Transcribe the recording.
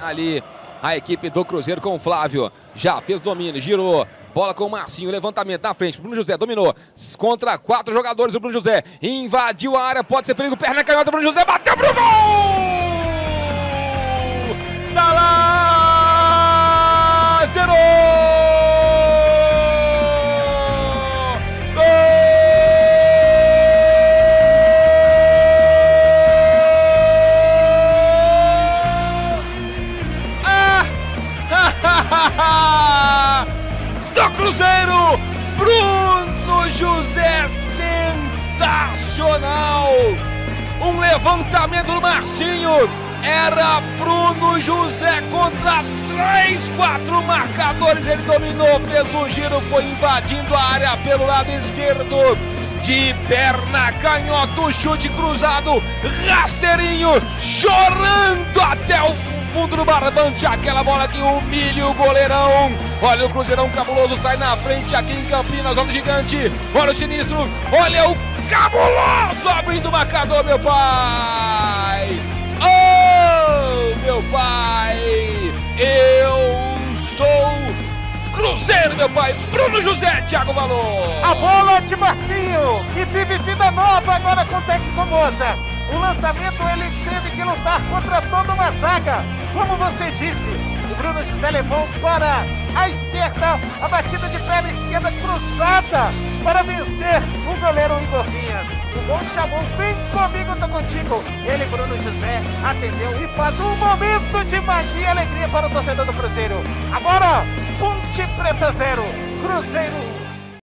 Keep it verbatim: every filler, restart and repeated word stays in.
Ali a equipe do Cruzeiro com o Flávio. Já fez domínio, girou. Bola com o Marcinho, levantamento na frente. Bruno José dominou. Contra quatro jogadores o Bruno José. Invadiu a área, pode ser perigo. Perna canhota, Bruno José bateu pro gol! Tá lá! Zerou! Do Cruzeiro, Bruno José, sensacional! Um levantamento do Marcinho, era Bruno José contra três, quatro marcadores, ele dominou, fez o giro, foi invadindo a área pelo lado esquerdo, de perna canhota, o chute cruzado, rasteirinho, chorando até o fundo do barbante, aquela bola que humilha o goleirão. Olha o Cruzeirão cabuloso, sai na frente aqui em Campinas, olha o gigante, olha o sinistro, olha o cabuloso abrindo o marcador, meu pai. Oh, meu pai, eu sou Cruzeiro, meu pai. Bruno José, Thiago Valor. A bola de Marcinho, que vive vida nova agora com o técnico Moza. O lançamento ele teve que lutar contra toda uma zaga. Como você disse, o Bruno José levou para a esquerda, a batida de perna esquerda cruzada para vencer o goleiro Igor Vinhas. O gol chamou, vem comigo, tô contigo. Ele, Bruno José, atendeu e faz um momento de magia e alegria para o torcedor do Cruzeiro. Agora, Ponte Preta zero, Cruzeiro